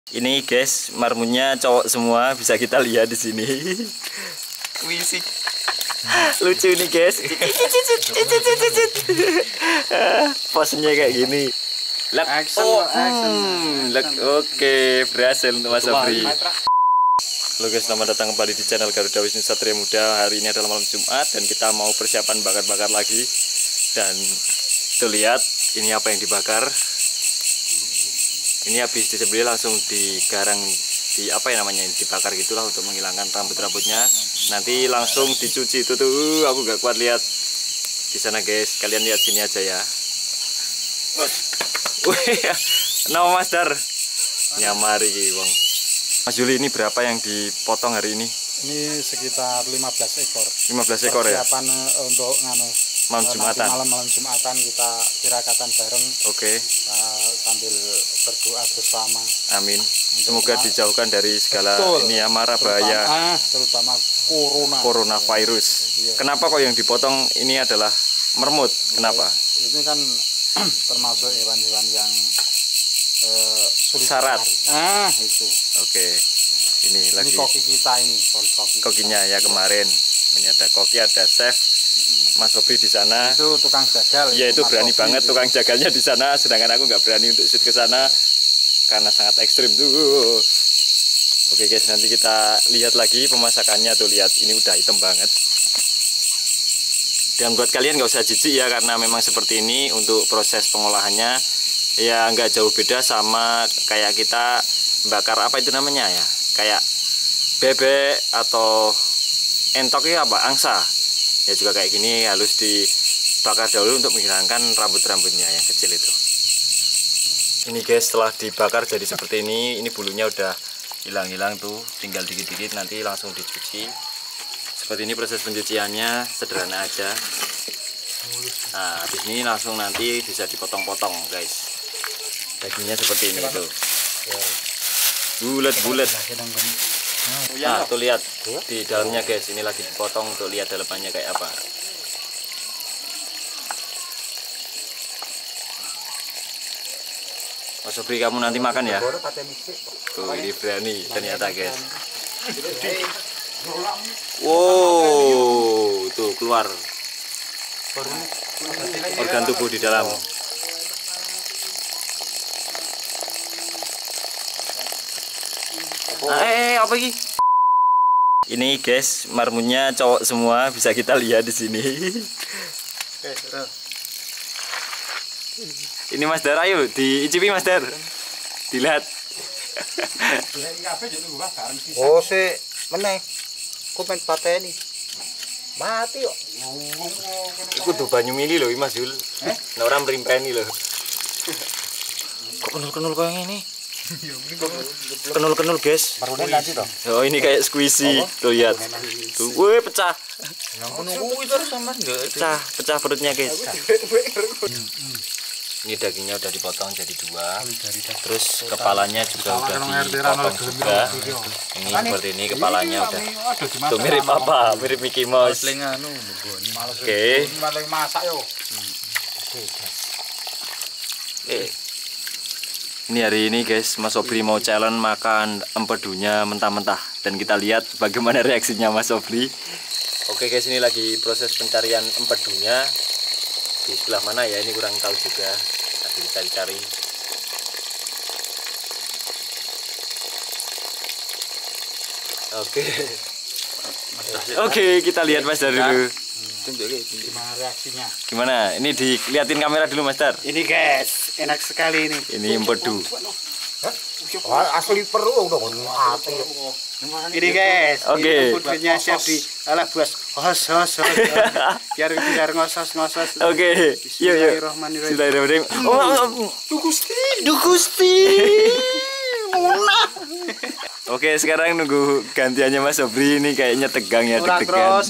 Ini guys, marmunnya cowok semua, bisa kita lihat di sini. Wisik. Lucu nih guys. Posenya kayak gini. Lek, oke, berhasil untuk Mas Sobri. Halo guys, selamat datang kembali di channel Garuda Wisnu Satria Muda. Hari ini adalah malam Jumat dan kita mau persiapan bakar-bakar lagi. Dan tuh lihat, ini apa yang dibakar. Ini habis disembelih langsung digarang, apa ya namanya, dibakar gitulah untuk menghilangkan rambut-rambutnya. Nanti langsung dicuci. Itu tuh aku gak kuat lihat di sana guys. Kalian lihat sini aja ya. Wih, nama Mas Dar nyamari bang. Mas Juli, ini berapa yang dipotong hari ini? Ini sekitar 15 ekor. 15 ekor ya? Persiapan untuk malam Jumatan. Malam Jumatan kita tirakatan bareng. Oke. Sambil berdoa bersama. Amin. Semoga dijauhkan dari segala ini ya, mara bahaya. Terutama coronavirus. Iya. Kenapa kok yang dipotong ini adalah mermut? Kenapa? Ini kan termasuk hewan-hewan yang sulit syarat. Itu. Oke. Ini lagi koki kita ini, kokinya ya kemarin. Ini ada koki, ada chef. Mas Sobri di sana. Itu tukang jagal. Ya itu berani banget tukang jagalnya di sana, sedangkan aku nggak berani untuk shoot ke sana karena sangat ekstrim tuh. Oke guys, nanti kita lihat lagi pemasakannya tuh, lihat ini udah hitam banget. Dan buat kalian nggak usah jijik ya, karena memang seperti ini untuk proses pengolahannya ya nggak jauh beda sama kayak kita bakar apa itu namanya ya, kayak bebek atau entok ya, apa angsa ya, juga kayak gini harus dibakar dahulu untuk menghilangkan rambut-rambutnya yang kecil itu. Ini guys, setelah dibakar jadi seperti ini bulunya udah hilang-hilang tuh, tinggal dikit-dikit, nanti langsung dicuci. Seperti ini proses pencuciannya, sederhana aja. Nah, habis ini langsung nanti bisa dipotong-potong guys. Dagingnya seperti ini tuh, bulat-bulat. Nah, tuh lihat di dalamnya guys, ini lagi dipotong untuk lihat dalamannya kayak apa. Mas Sobri, kamu nanti makan ya? Tuh, ini berani ternyata guys. Wow, tuh keluar organ tubuh di dalam. Apa ini? Ini guys, marmunnya cowok semua, bisa kita lihat di sini. Ini Mas Dar, ayo diicipi Mas Dar. Dilihat. Oh sih, meneh. Ku pengen pateni. Mati kok. Iku tuh banyu mili loh Mas Jul. Nah, orang merimpeni loh. Kok kenul-kenul kayak gini? Kenul-kenul guys. Oh ini kayak squishy. Tuh lihat. Tuh, wih pecah. Pecah perutnya guys. Ini dagingnya udah dipotong jadi dua. Terus kepalanya juga udah dipotong juga. Ini seperti ini kepalanya udah. Tuh mirip apa? Mirip Mickey Mouse. Oke. Ini hari ini guys, Mas Sobri mau challenge makan empedunya mentah-mentah, dan kita lihat bagaimana reaksinya Mas Sobri. Oke guys, ini lagi proses pencarian empedunya. Di sebelah mana ya, ini kurang tahu juga, lagi dicari-cari. Oke, kita lihat Mas Dar dulu. Gimana reaksinya? Gimana? Ini dilihatin kamera dulu Mas Dar. Ini guys, enak sekali ini. Ini empedu. Asli perlu dong. Ini guys. Oke. Empedunya siap di alah buas. Hos. Biar ngosos. Oke. Yuk. Bismillahirrahmanirrahim. Dugusti. Oke, sekarang nunggu gantiannya Mas Sobri. Ini kayaknya tegang ya, deg-degan.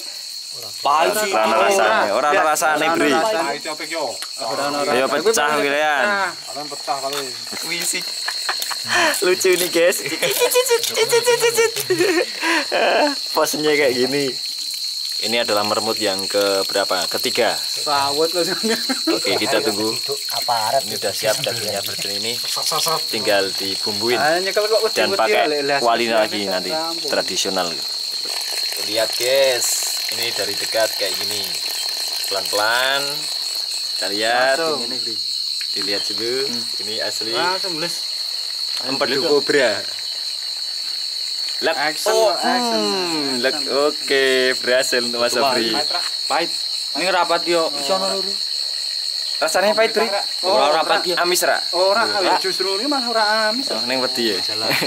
Orang rasane Bri. Ayo pecah kalian. Wisik. Lucu nih guys. Posenya kayak gini. Ini adalah mermut yang ke berapa? Ketiga. Sawut loh sebenarnya. Oke, kita tunggu. Aparat Ini udah siap dagingnya seperti ini. Tinggal dibumbuin Nyekel kok dan pakai kuali lagi nanti tradisional. Lihat guys, ini dari dekat kayak gini. Pelan-pelan. Kita lihat. Dilihat dulu. Ini asli. Langsung les. Empedu kobra. Lek, lek, oke, berhasil untuk Mas Sobri. Pahit. Ini rapat yo. Sono luru. Rasanya pahit, Bri. Ora rapat yo. Amis ra. Ora, justru ini mah ora amis. Oh, ning wedi ya.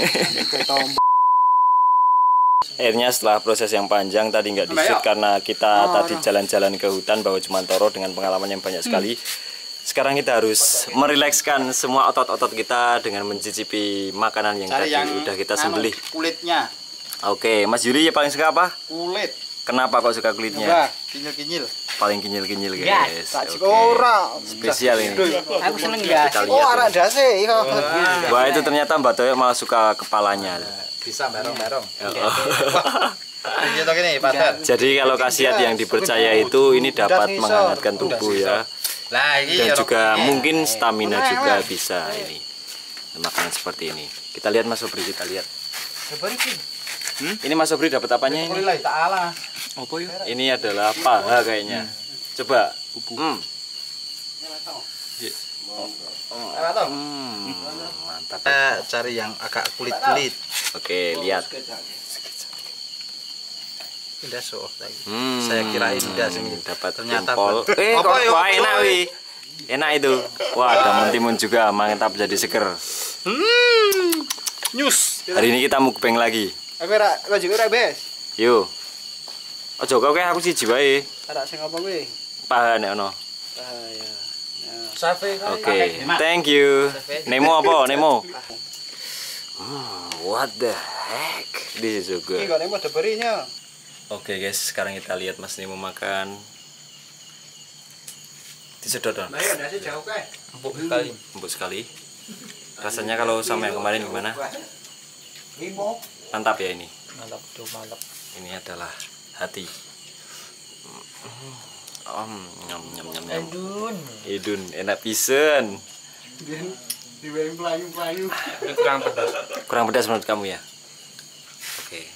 Akhirnya setelah proses yang panjang tadi nggak di-shoot karena kita tadi jalan-jalan ke hutan bawa Jumantoro dengan pengalaman yang banyak sekali. Sekarang kita harus merilekskan semua otot-otot kita dengan mencicipi makanan yang tadi udah kita sembelih. Kulitnya. Oke, Mas Yuri ya paling suka apa? Kulit. Kenapa kok suka kulitnya? Coba, kinyil-kinyil. Paling kinyil-kinyil guys. Oke. Ora. Spesial ini. Aku seneng ya. Kita lihat. Oh, arak dase iya. Wah, itu ternyata Mbak Toyo malah suka kepalanya. Bisa bareng-bareng. Jadi kalau khasiat yang dipercaya itu ini dapat menghangatkan tubuh ya. Dan juga mungkin stamina juga bisa ini. Makanan seperti ini. Kita lihat Mas Sobri, kita lihat. Ini Mas Sobri dapat apanya ini? Ini adalah paha kayaknya. Coba. Mantap. Kita cari yang agak kulit-kulit. Oke, lihat. Udah lagi. Saya kirain udah sini. Dapat Ternyata jempol. apa ya? Wah, enak wi. Enak itu. Wah, ada mentimun juga, mantap jadi seger. Nyus. Hari ini kita mukbang lagi. Aku ora juga ora bes. Yuk. Ojo kau kayak aku siji wae. Ora sing apa kuwi? Paha nek ono. Bahaya. Oke, thank you. Nemo apa? Nemo. What the heck? This is so good. Ini kok nemu ada berinya. Oke guys, sekarang kita lihat Mas Nemo makan. Disedot dong. Ayo, nasi jauh kae. Empuk sekali. Rasanya kalau sama yang kemarin gimana? Mantap ya ini. Mantap tuh, mantap. Ini adalah hati. Nyam nyam nyam nyam. Idun, enak pisan. Dibayang pelayu-pelayu. Kurang pedas menurut kamu ya? Oke.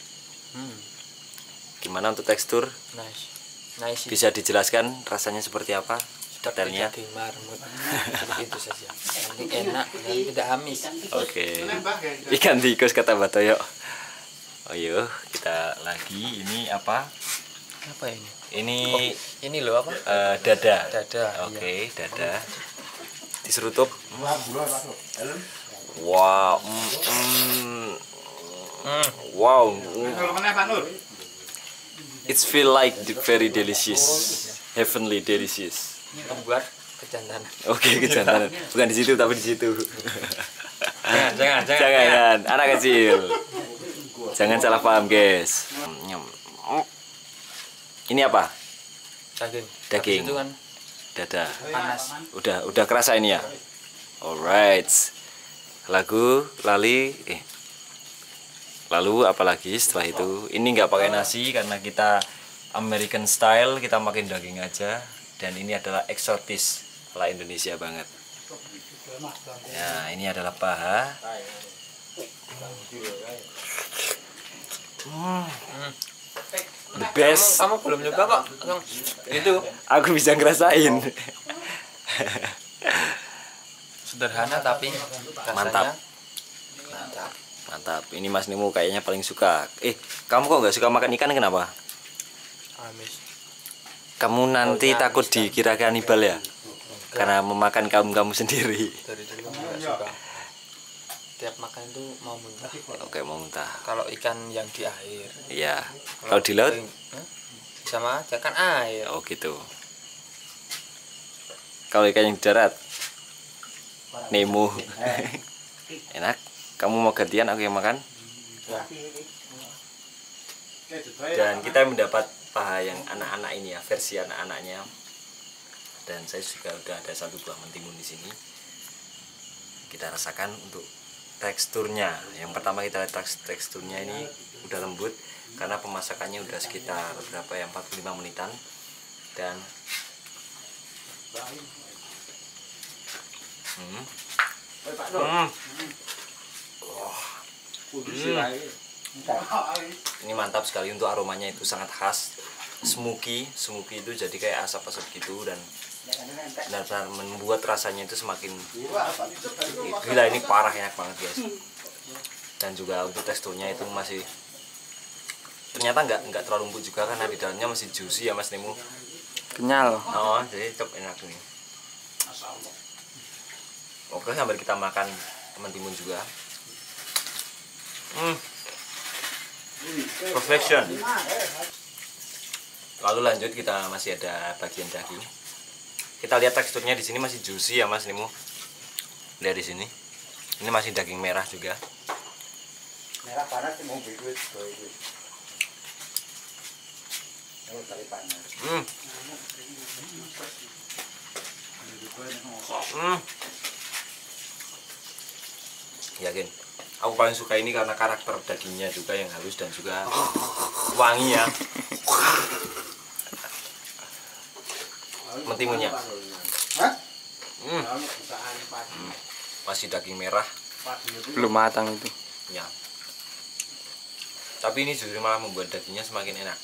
Gimana untuk tekstur? Nice. Bisa dijelaskan rasanya seperti apa? Detailnya? Marmut. Itu saja. Nanti enak dan tidak amis. Oke. Ikan tikus kata Mbak Toyo. Oh yuk, kita lagi. Ini apa? Apa ini? Ini loh apa? Dada. Dada. Oke, dada. Diserutup. Wow. Wow. It's feel like very delicious, heavenly delicious. Membuat kejantanan. Oke, kejantanan. Bukan di situ tapi di situ. Jangan. Anak kecil. Jangan salah paham, guys. Ini apa? Daging. Itu kan Dada. panas. Udah kerasa ini ya. Alright. Lalu apalagi setelah itu, ini nggak pakai nasi karena kita American style, kita makan daging aja. Dan ini adalah eksotis ala Indonesia banget. Ya, ini adalah paha. The best. Kamu belum nyoba kok. Itu Aku bisa ngerasain. sederhana tapi Mantap. mantap. Mantap. Ini Mas Nemo kayaknya paling suka. Kamu kok nggak suka makan ikan kenapa? Amis. Kamu nanti takut dikira kanibal ya? Karena memakan kamu sendiri. Dari dulu nggak suka. Tiap makan itu mau muntah. Oke, mau muntah. Kalau ikan yang di air. Iya. Kalau di laut? Sama aja kan air. Oh gitu. Kalau ikan yang di darat? Nemo. Enak. Kamu mau gantian aku yang makan? Ya. Dan kita mendapat paha yang anak-anak ini ya, versi anak-anaknya. Dan saya juga udah ada satu buah mentimun di sini. Kita rasakan untuk teksturnya. Yang pertama kita lihat teksturnya ini udah lembut. karena pemasakannya udah sekitar berapa ya, 45 menitan. Dan ini mantap sekali untuk aromanya, itu sangat khas, smoky itu jadi kayak asap-asap gitu, dan benar-benar membuat rasanya itu semakin gila. Ini parah enak banget guys. Dan juga untuk teksturnya itu masih ternyata nggak terlalu empuk juga, karena di dalamnya masih juicy ya Mas Nemu. Kenyal. Oh, jadi tetap enak nih. Oke, sambil kita makan teman-teman juga. Perfection. Lalu lanjut, kita masih ada bagian daging. Kita lihat teksturnya di sini masih juicy ya Mas Nemu. Lihat di sini. Ini masih daging merah juga. Merah panas mau bikin tali panas. Yakin. Aku paling suka ini karena karakter dagingnya juga yang halus dan juga wangi ya. Mentimunnya. Masih daging merah. Belum matang itu. Ya. Tapi ini justru malah membuat dagingnya semakin enak.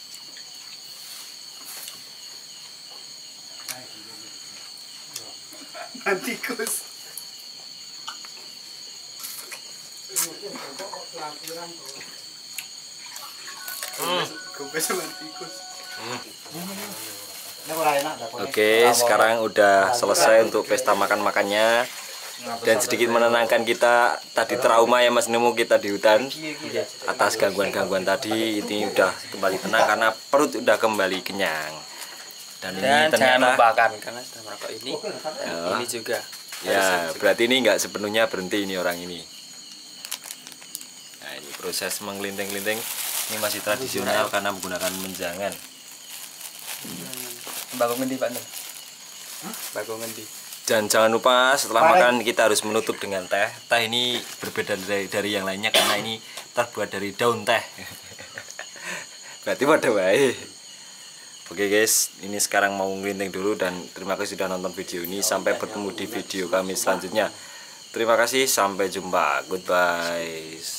Tikus. Oke, sekarang udah selesai untuk pesta makan-makannya. Dan sedikit menenangkan kita, tadi trauma ya Mas Nemu kita di hutan atas gangguan-gangguan tadi. Ini udah kembali tenang karena perut udah kembali kenyang. Dan ini Dan jangan ternyata lupakan karena sudah merokok ini juga. ya, berarti ini nggak sepenuhnya berhenti ini orang ini. Nah, ini proses menggelinting-gelinting ini masih tradisional karena menggunakan menjangan. Bagong ngendi Pak Nur? Bagong ngendi? Dan jangan lupa setelah makan kita harus menutup dengan teh. Teh ini berbeda dari yang lainnya karena ini terbuat dari daun teh. Berarti pada baik. Oke guys, ini sekarang mau ngelinting dulu, dan terima kasih sudah nonton video ini. Sampai bertemu di video kami selanjutnya. Terima kasih, sampai jumpa. Goodbye.